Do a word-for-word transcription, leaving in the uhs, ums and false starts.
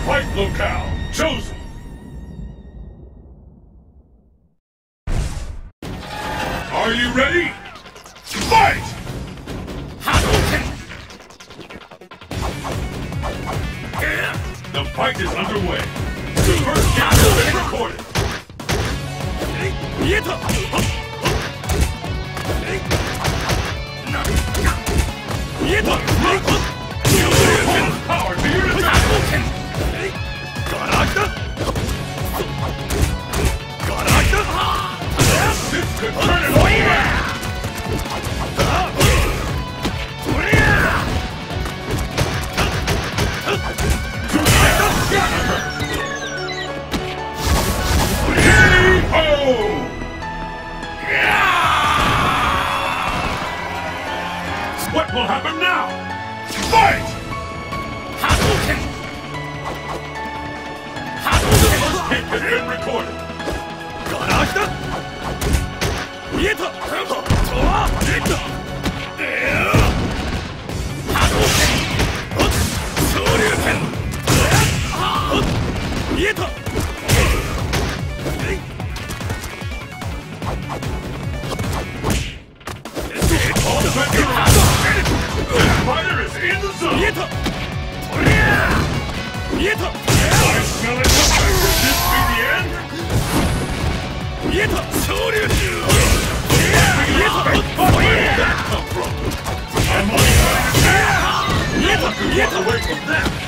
Fight locale chosen. Are you ready? Fight! Hadouken! The fight is underway. The first count has been recorded. Power to your attack! This could turn it all around! What will happen now? Fight! Hadouken! Hadouken! The first hit has been recorded. Hadouken! Shoryuken! Fighter is in the zone! I smell it! Could this be the end? Where did that come from? I'm on the No one can walk away from that!